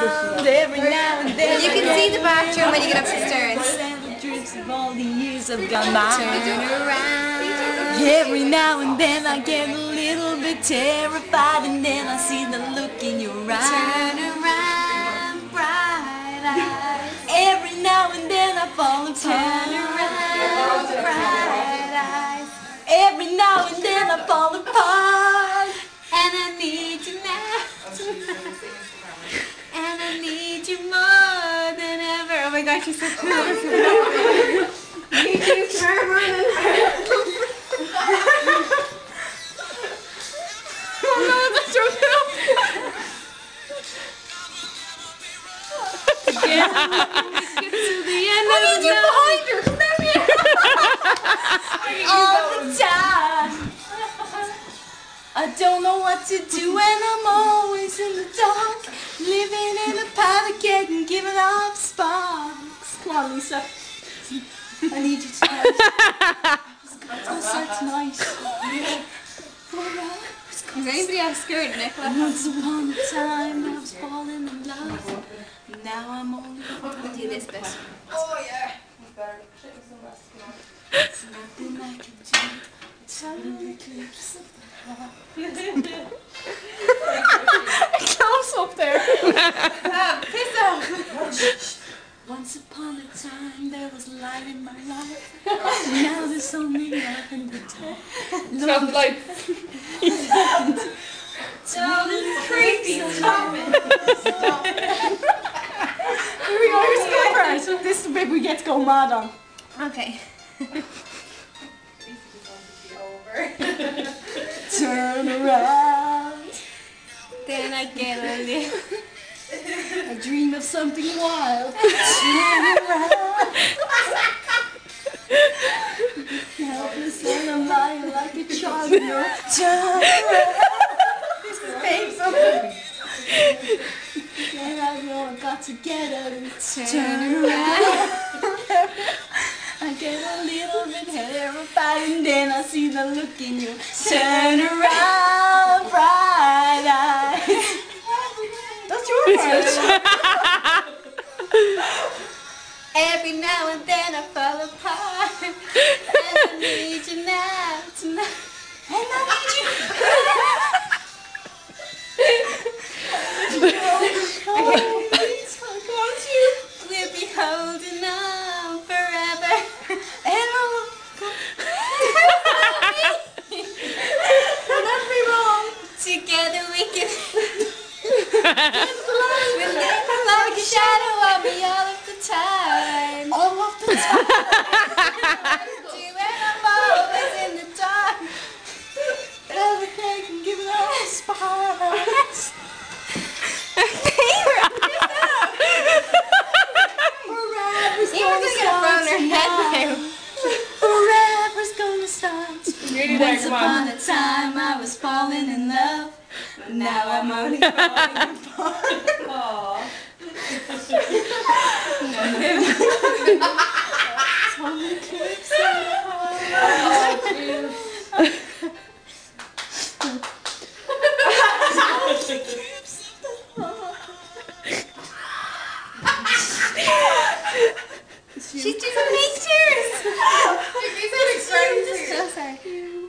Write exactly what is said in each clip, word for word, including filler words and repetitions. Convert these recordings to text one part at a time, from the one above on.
every now and then. You can see the bathroom when you get up the stairs. Drifts of all the years have gone by. Turn around. Every now and then I get a little bit terrified, and then I see the look in your eyes. Turn around, bright eyes. Every now and then I fall apart. Turn around, bright eyes. Every now and then I fall apart. And I need you now, tonight. And I need you more than ever. Oh my gosh, she's so cool. Need you forever than ever. Oh no, that's so cool. Again, get to the end of the night. Behind her. Come here. All the time. I don't know what to do when I'm always in the dark, living in a powder keg and giving off sparks. Come on, Lisa. I need you tonight. Oh, so tonight. Is anybody else scared, Nicola? Once upon a time I was falling in love. Now I'm only We'll do this bit. Oh yeah. It's nothing I can do. It's only eclipse of the heart. Close up there. Oh, piss off. Once upon a time there was light in my life. Now there's only love in the dark. Stop the light. So creepy. Stop it. Stop it. Here we go, here's the good part. This is the bit we get to go mad on. Okay. Turn around. Then I get a little. I dream of something wild. Turn around. Helpless and I'm lying like a child. Turn around. This is painful. And I know I've got to get out of it. Turn around. I get a little bit terrified, and then I see the look in your turn around, bright eyes. That's your part. Every now and then I fall apart. And I need you now, tonight. And I need you. Oh, please, I want you. We'll be holding on forever. And I'll never be wrong. Together we can. We'll live like a shadow of me all of the time. All of the time. When I'm always in the dark. Everything can give it all sparks. Forever's You're gonna gonna get a start boner head tonight. Forever's gonna start. Nearly there, Once come upon on. a time I was falling in love. Now I'm only falling apart. Aww. It's only eclipse of the heart. She's doing pictures. These are exciting. So sorry.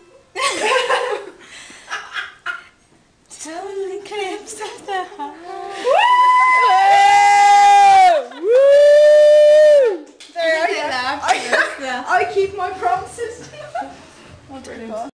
Total eclipse of the heart. I think they laughed. I keep my promises.